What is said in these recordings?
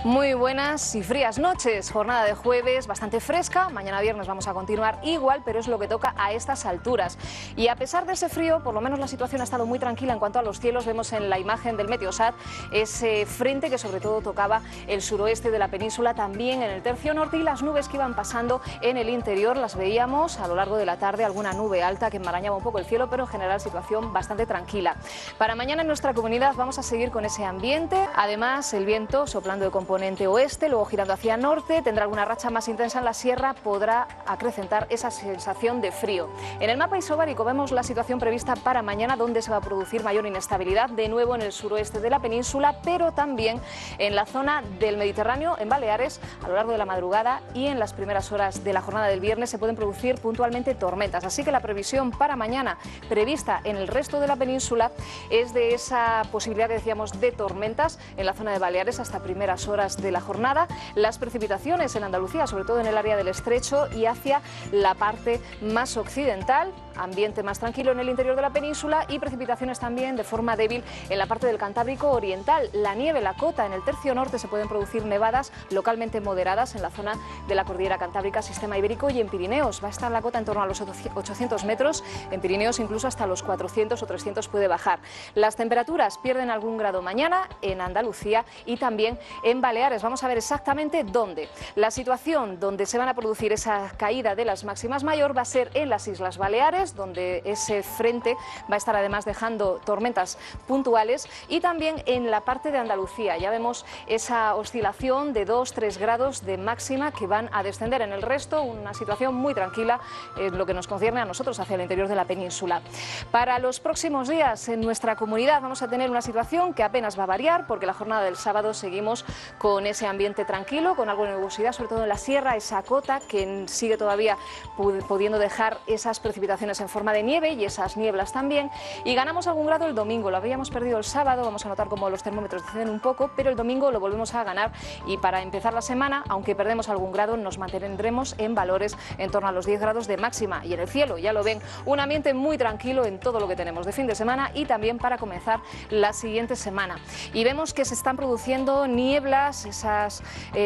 Muy buenas y frías noches, jornada de jueves bastante fresca, mañana viernes vamos a continuar igual, pero es lo que toca a estas alturas. Y a pesar de ese frío, por lo menos la situación ha estado muy tranquila en cuanto a los cielos. Vemos en la imagen del Meteosat ese frente que sobre todo tocaba el suroeste de la península, también en el tercio norte, y las nubes que iban pasando en el interior las veíamos a lo largo de la tarde, alguna nube alta que enmarañaba un poco el cielo, pero en general situación bastante tranquila. Para mañana en nuestra comunidad vamos a seguir con ese ambiente, además el viento soplando de componente oeste, luego girando hacia norte, tendrá alguna racha más intensa en la sierra, podrá acrecentar esa sensación de frío. En el mapa isobárico vemos la situación prevista para mañana, donde se va a producir mayor inestabilidad, de nuevo en el suroeste de la península, pero también en la zona del Mediterráneo, en Baleares, a lo largo de la madrugada y en las primeras horas de la jornada del viernes se pueden producir puntualmente tormentas. Así que la previsión para mañana, prevista en el resto de la península, es de esa posibilidad que decíamos de tormentas en la zona de Baleares hasta primeras horas de la jornada. Las precipitaciones en Andalucía, sobre todo en el área del Estrecho y hacia la parte más occidental, ambiente más tranquilo en el interior de la península y precipitaciones también de forma débil en la parte del Cantábrico oriental. La nieve, la cota en el tercio norte, se pueden producir nevadas localmente moderadas en la zona de la cordillera cantábrica, sistema ibérico, y en Pirineos va a estar la cota en torno a los 800 metros, en Pirineos incluso hasta los 400 o 300 puede bajar. Las temperaturas pierden algún grado mañana en Andalucía y también en Baleares. Vamos a ver exactamente dónde. La situación donde se van a producir esa caída de las máximas mayor va a ser en las Islas Baleares, donde ese frente va a estar además dejando tormentas puntuales, y también en la parte de Andalucía. Ya vemos esa oscilación de 2-3 grados de máxima que van a descender. En el resto, una situación muy tranquila en lo que nos concierne a nosotros hacia el interior de la península. Para los próximos días en nuestra comunidad vamos a tener una situación que apenas va a variar, porque la jornada del sábado seguimos con ese ambiente tranquilo, con algo de nubosidad, sobre todo en la sierra, esa cota que sigue todavía pudiendo dejar esas precipitaciones en forma de nieve y esas nieblas también, y ganamos algún grado el domingo. Lo habíamos perdido el sábado, vamos a notar como los termómetros descienden un poco, pero el domingo lo volvemos a ganar, y para empezar la semana, aunque perdemos algún grado, nos mantendremos en valores en torno a los 10 grados de máxima, y en el cielo, ya lo ven, un ambiente muy tranquilo en todo lo que tenemos de fin de semana y también para comenzar la siguiente semana. Y vemos que se están produciendo nieblas, esas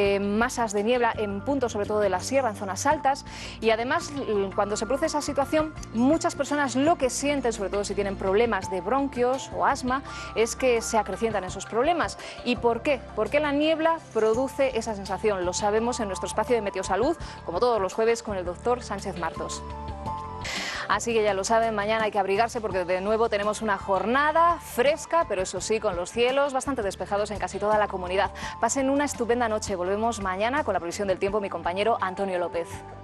masas de niebla en puntos sobre todo de la sierra, en zonas altas, y además cuando se produce esa situación, muchas personas lo que sienten, sobre todo si tienen problemas de bronquios o asma, es que se acrecientan esos problemas. ¿Y por qué? ¿Por qué la niebla produce esa sensación? Lo sabemos en nuestro espacio de Meteosalud, como todos los jueves, con el doctor Sánchez Martos. Así que ya lo saben, mañana hay que abrigarse porque de nuevo tenemos una jornada fresca, pero eso sí, con los cielos bastante despejados en casi toda la comunidad. Pasen una estupenda noche. Volvemos mañana con la previsión del tiempo, mi compañero Antonio López.